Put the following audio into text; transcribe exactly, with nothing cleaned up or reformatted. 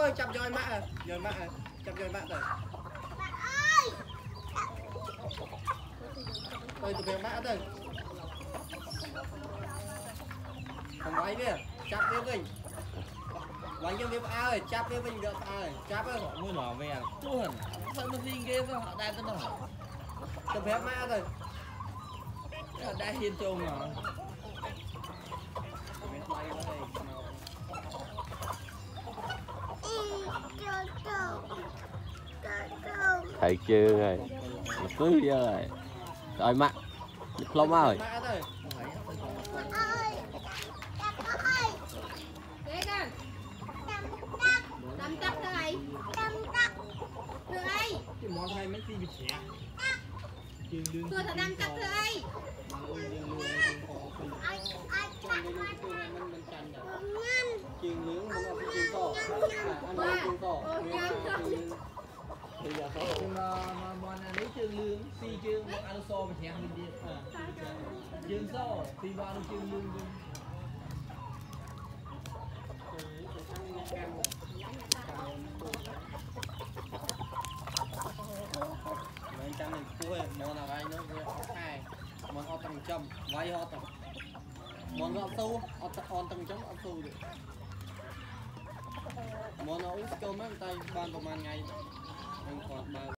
ơi chập rồi mạ rồi mạ chập rồi mạ rồi ơi tụi mẹ mạ rồi không quay đi chập đi mình quay cho mình ơi chập đi mình được ơi chập ơi họ mới nọ về tuần sao nó riêng game sao họ đang cái đó tụi mẹ mạ rồi đã hiên trông mà thầy chưa rồi cứ rồi rồi mạ không ơi món này mấy gì bị chè tôi thật đang cắt thôi chiên nướng nó có chiên to ăn nó chiên to thì giờ số mà món này lấy chương lương si chương món ăn so với chè mình đi chương so thì món chương lương mấy trăm này cua món nào đây nữa hai món họ tầng châm vay họ tầng món họ sâu họ on tầng chấm họ sâu được món nó uống cơm mấy tay banประมาณ ngày còn